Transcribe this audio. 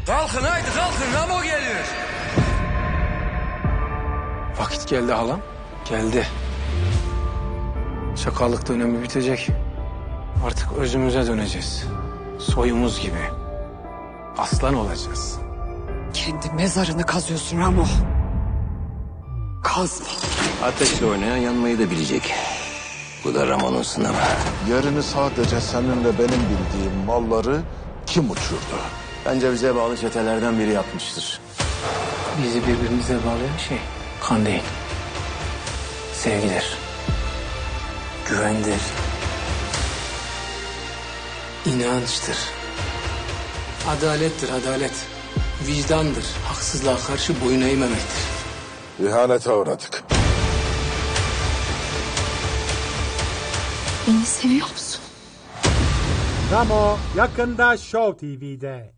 Kalkın haydi kalkın, Ramo geliyor. Vakit geldi halam. Geldi. Çakallık dönemi bitecek. Artık özümüze döneceğiz. Soyumuz gibi. Aslan olacağız. Kendi mezarını kazıyorsun Ramo. Kazma. Ateşle oynayan yanmayı da bilecek. Bu da Ramon'un sınavı. Yerini sadece seninle benim bildiğim malları kim uçurdu? Bence bize bağlı çetelerden biri yapmıştır. Bizi birbirimize bağlayan şey kan değil. Sevgidir. Güvendir. İnançtır. Adalettir, adalet. Vicdandır. Haksızlığa karşı boyun eğmemektir. İhanete uğradık. Beni seviyor musun? Ramo yakında Show TV'de.